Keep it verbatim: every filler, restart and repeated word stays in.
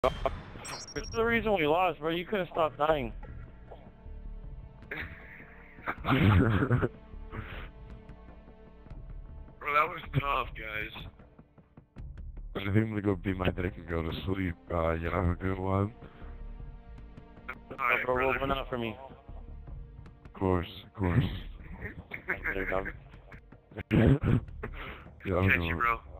This is the reason we lost, bro. You couldn't stop dying. Bro, that was tough, guys. I think I'm gonna go beat my dick and go to sleep. Uh, you have a good one. Alright, Bro, brother. open up for me. Of course, of course. There you go. Yeah, I'm Catch going. you, bro.